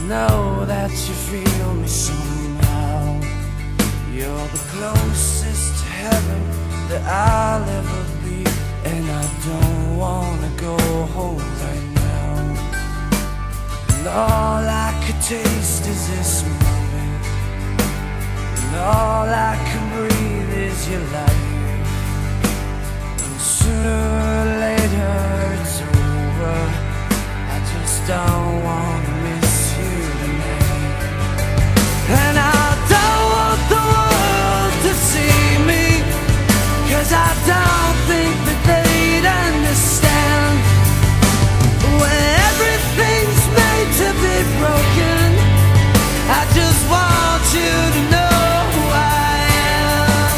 know that you feel me somehow. You're the closest to heaven that I'll ever be, and I don't wanna go home right now. And all I could taste is this moment, and all I can breathe is your light. And sooner or later it's over. I just don't wanna miss you tonight. And I don't want the world to see me, 'cause I don't think that they'd understand. When everything's made to be broken, I just want you to know who I am.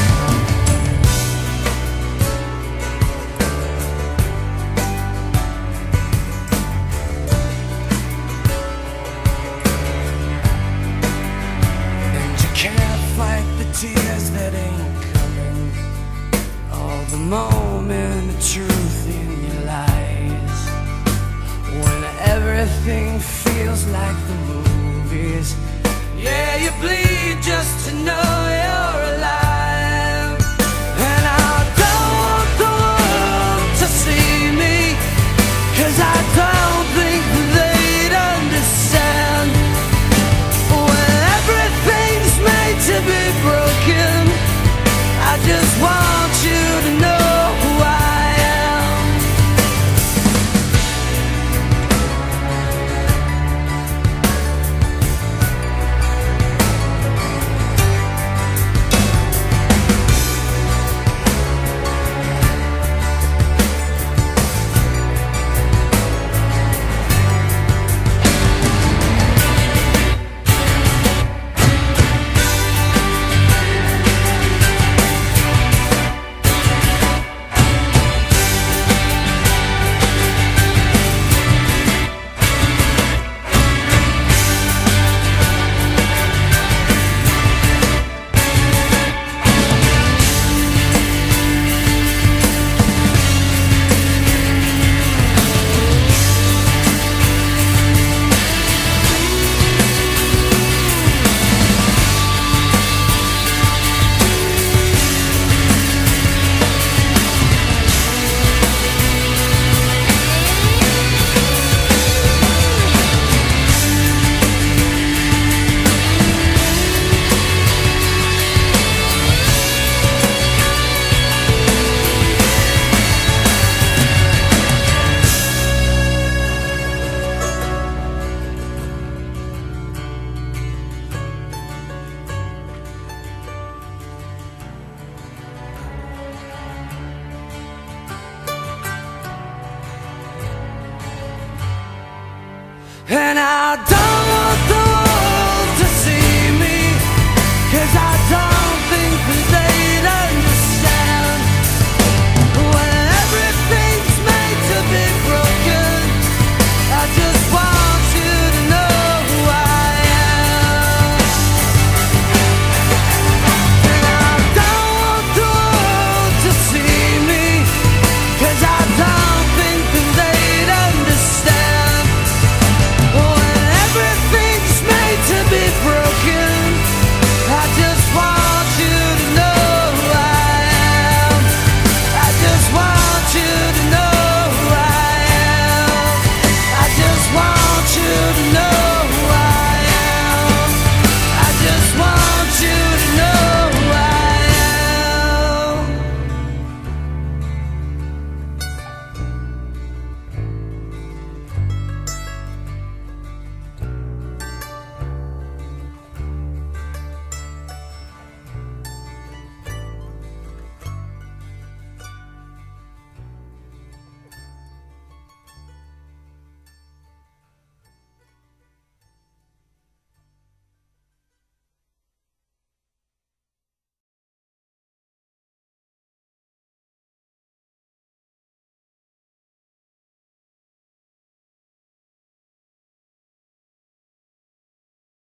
And you can't fight the tears that ain't coming, all the moment of truth in your lies. When everything feels like the movies, yeah, you bleed just to know you're alive. And I don't want the world to see me, 'cause I don't think that they'd understand. When everything's made to be broken, I just want you to know who I am. And I don't